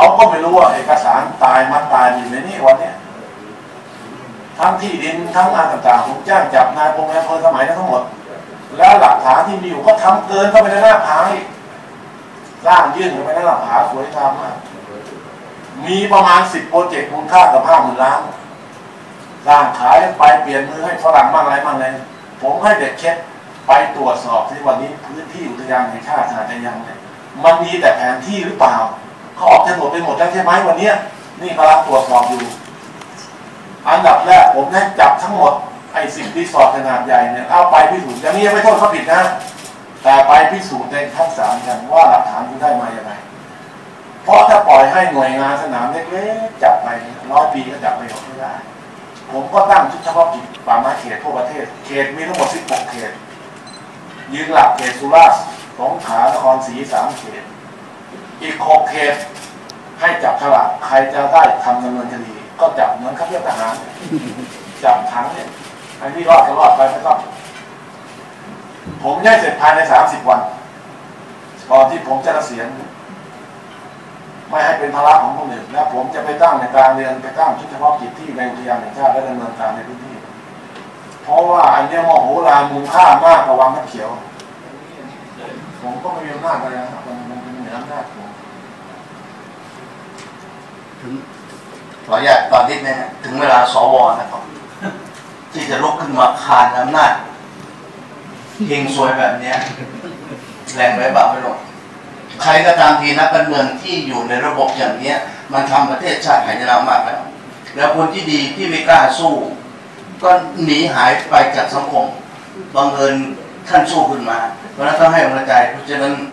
เขาก็ไม่รู้ว่าเอกสารตายมันตายอยู่ในนี้วันนี้ทั้งที่ดินทั้งงานต่างๆผมจ้างจับนายพงษ์นายอำเภอสมัยนั้นทั้งหมดแล้วหลักฐานที่มีอยู่ก็ทำเกินเข้าไปในหน้าผาสร้างยื่นเข้าไปในหน้าผาสวยงามมากมีประมาณ10 โปรเจกต์มูลค่ากับ50,000 ล้านสร้างขายไปเปลี่ยนมือให้ฝรั่งบ้างอะไรบ้างเลยผมให้เด็กเช็คไปตรวจสอบที่วันนี้พื้นที่อุทยานแห่งชาติหาดยังเนี่ยมันมีแต่แผนที่หรือเปล่าเขาออกโฉนดไปหมดแล้วใช่ไหมวันนี้นี่กำลังตรวจสอบอยู่อันดับแรกผมให้จับทั้งหมดไอ้สิ่งที่สอดขนาดใหญ่เนี่ยเอาไปพิสูจน์อย่างนี้ยังไม่โทษเขาผิดนะแต่ไปพิสูจน์ในขั้นศาลกันว่าหลักฐานคุณได้มาอย่างไรเพราะถ้าปล่อยให้หน่วยงานสนามเล็กๆจับไป100 ปีก็จับไปไม่ได้ผมก็ตั้งชุดเฉพาะกิจป่าไม้เขตทั่วประเทศเขตมีทั้งหมด16 เขตยืนหลักเขตสุราษฎร์สงขลานครศรี3 เขตอีก6 เขตให้จับฉลากใครจะได้ทำดำเนินคดีก็จับเหมือนข้าราชการทหารจับถังเนี่ยอันนี้รอดก็รอดไปไม่ต้องผมย้ายเสร็จภายใน30 วันก่อนที่ผมจะเกษียณไม่ให้เป็นภาระของคนอื่นและผมจะไปตั้งในการเรียนไปตั้งชุดเฉพาะกิจที่ในอุทยานแห่งชาติและดำเนินการในพื้นที่เพราะว่าอันนี้มโหฬารมูลค่ามากกว่าวังน้ำเขียวผมก็ไม่มีอำนาจอะไรนะครับมันเป็นเหนืออำนาจผมขออนุญาตตอนนี้นะถึงเวลาสวนะครับที่จะลุกขึ้นมาคานอำนาจเฮงซวยแบบนี้แรงไว้บ้าไม่ลงใครก็ตามทีนักการเมืองที่อยู่ในระบบอย่างนี้มันทำประเทศชาติหายนะมากแล้วคนที่ดีที่ไม่กล้าสู้ก็หนีหายไปจากสังคมบังเอิญท่านสู้ขึ้นมาเพราะนั้นต้องให้กำลังใจเพราะฉะนั้น